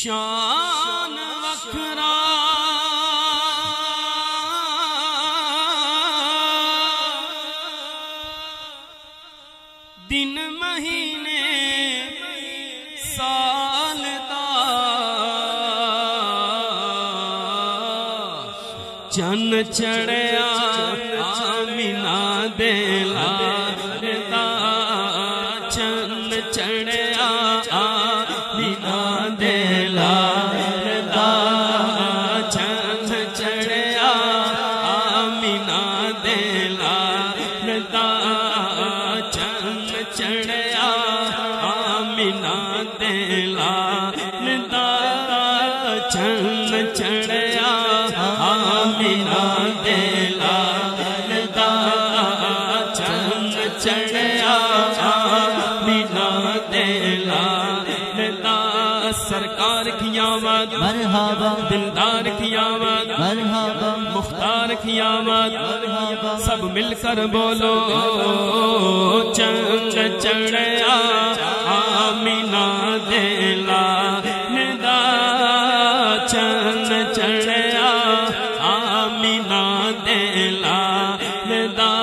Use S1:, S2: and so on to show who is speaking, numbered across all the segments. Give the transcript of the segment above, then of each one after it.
S1: شان وکھرا دن مہینے سال دا چن چڑھیا آمینہ دے لال دا چن چڑھیا آمینہ دے لال دا چن چڑھیا آمینہ دے لال دا چن چڑھیا آمینہ دے لال دا چن چڑھیا آمینہ دے لال دا چن چڑھیا آمینہ دے لال دا سرکار کی آمد
S2: مرحبا
S1: دلدار کی آمد
S2: مرحبا
S1: مختار کی آمد سب مل کر بولو چن چڑھیا آمینہ دے لال دا چن چڑھیا آمینہ دے لال دا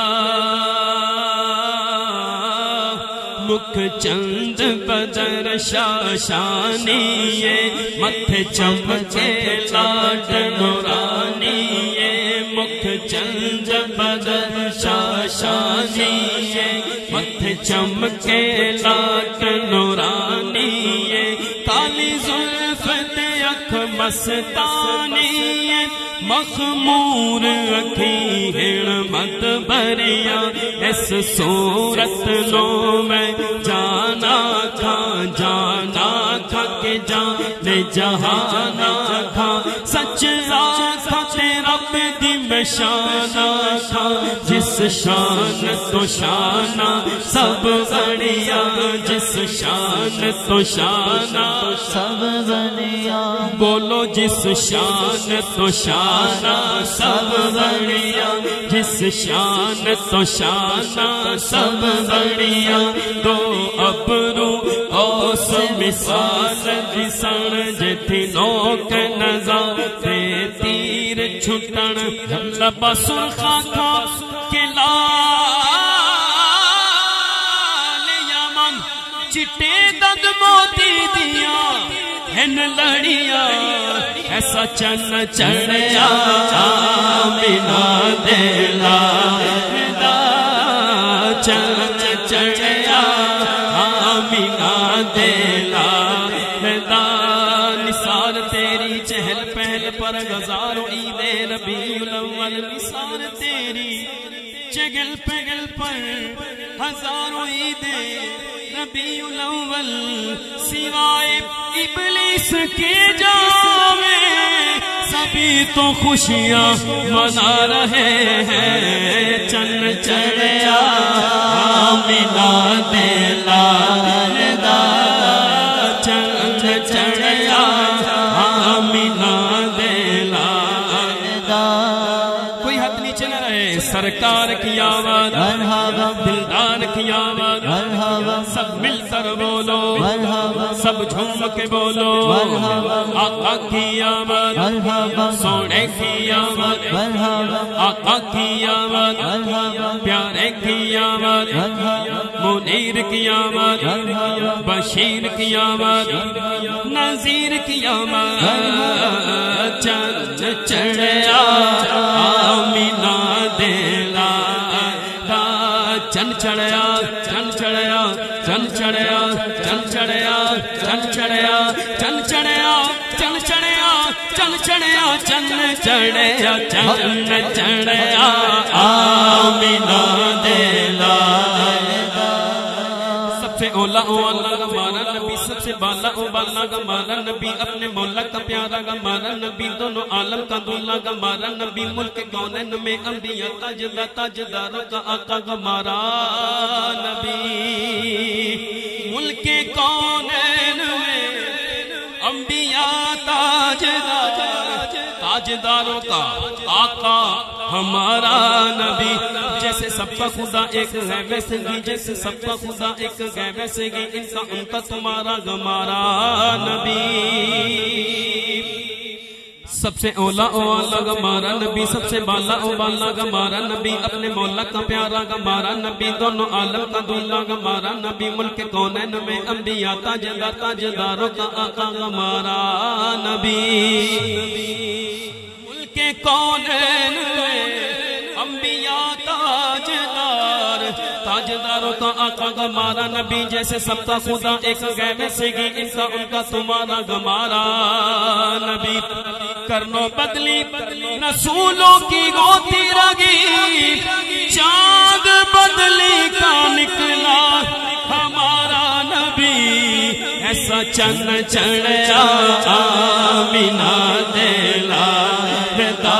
S1: مکھ چند بدر شاشانی متھے چمکے لاٹ نورانی مکھ چند بدر شاشانی متھے چمکے لاٹ نورانی کالی زلف تے اکھ مستانی مخمور اکھی ہن مت بھریا اس صورت نو میں جانا کھا کے جانے جہانا کھا سچ آکھا تے رب دی میں شانا کھا جس شان تو شانا سب بڑیا جس شان تو شانا
S2: سب بڑیا
S1: بولو جس شان تو شانا سب بڑیا جس شان تو شانا سب بڑیا دو ابرو اوس مثال جسن جتھی لوک نظر تے تیر چھٹن لبا سرخا تھا کہ لال یمن چٹے دگ موتی دیا ہن لڑیا ایسا چن چڑھیا آمینہ دے لال دا چن چڑھیا آمینہ دے لال دا نثار تیری چہل پہل پر گزارو عید ربیع الاول نثار تیری چگل پگل پر ہزاروں عید ربیع الاول سوائے ابلیس کے جاوے سبھی تو خوشیاں منا رہے ہیں چن چڑھیا آمینہ دے لال دا چن چڑھیا آمینہ دے لال
S2: دا
S1: کوئی حد نیچے نہ رہے سرکار کی آمد
S2: مرحبا
S1: دلدار کی آمد
S2: مرحبا
S1: سب مل کر بولو
S2: مرحبا
S1: سب جھوم کے بولو آقا کی آمد
S2: مرحبا
S1: سونے کی آمد
S2: مرحبا
S1: آقا کی آمد
S2: مرحبا
S1: پیارے کی آمد منیر کی آمد بشیر کی آمد نذیر کی آمد چن چڑھیا آمینہ دے لال دا چن چڑھیا چن چڑھیا چن چڑھیا چن چڑھیا چن چڑھیا چن چڑھیا چن چڑھیا چن چڑھیا چن چڑھیا چن چڑھیا آمینہ دے لال سب سے اولا اولا ہمارا نبی سب سے بالا او بالا ہمارا نبی اپنے مولا کا پیارا ہمارا نبی دونوں عالم کا دولا ہمارا نبی ملک کونین میں انبیاء تاجداروں کا آقا ہمارا نبی ملک کونین میں انبیاء تاجداروں کا آقا ہمارا نبی جیسے سب کا خدا ایک ہے ویسے ہی جیسے سب کا خدا ایک ہے ویسے ہی ان کا تمہارا ہمارا نبی سب سے اولا اولا گمارا نبی، سب سے بالا او بالا گمارا نبی، اپنے مولا کا پیارا گمارا نبی، دونوں عالم کا دولا گمارا نبی، ملک کونین میں انبیاء تاجداروں کا آقا گمارا نبی، ملک کونین میں انبیاء تاجداروں کا آقا گمارا نبی، جیسے سب کا خدا ایک غیب سے گی، ان کا ان کا تمہارا گمارا نبی، کرنو بدلی رسولوں کی گوتی رگی، چاند بدلی کا نکلا ہمارا نبی، ایسا چند چڑھا آمینہ دلا ردا،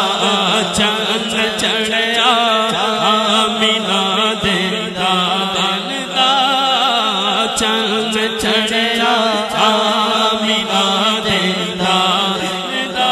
S1: چند چڑھا آمینہ دلا ردا، چند چڑھا آمینہ دلا ردا،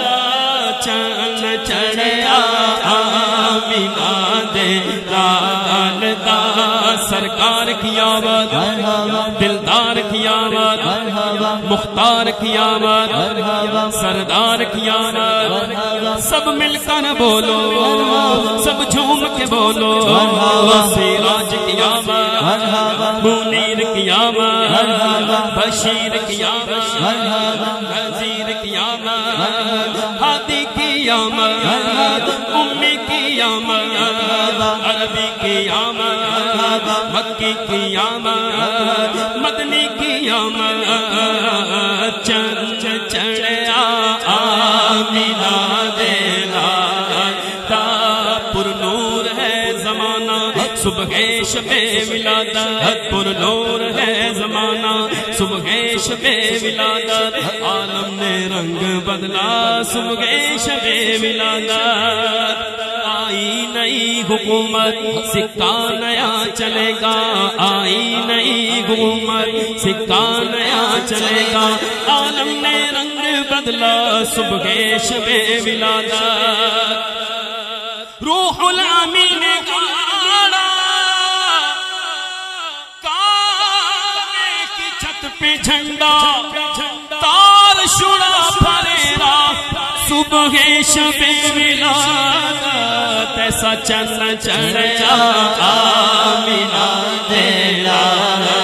S1: چند چڑھا آمینہ دلا ردا، سرکار کی آمد، دلدار کی آمد، مختار کی آمد، سردار کی آمد، سب مل کر بولو، سب جھوم کے بولو، سراج کی آمد، منیر کی آمد، بشیر کی آمد، نذیر کی آمد، ہادی کی آمد، امی کی آمد، عربی کی آمد، مکی کی آمد، مدنی کی آمد، چند چڑھا آمینہ دلا تا، پر نور ہے زمانہ صبح شب ولادت، پر نور ہے زمانہ صبح شب ولادت، عالم نے رنگ بدلا صبح شب ولادت، آئی نئی حکومت سکہ نیا چلے گا، آئی نئی حکومت سکہ نیا چلے گا، عالم نے رنگ بدلا صبح شب ولادت، روح الامین نے گاڑا کعبے کی چھت پہ جھنڈا، تار شڑا پھریرا صبح شب ولادت، ایسا چند چڑھا آمینہ دلا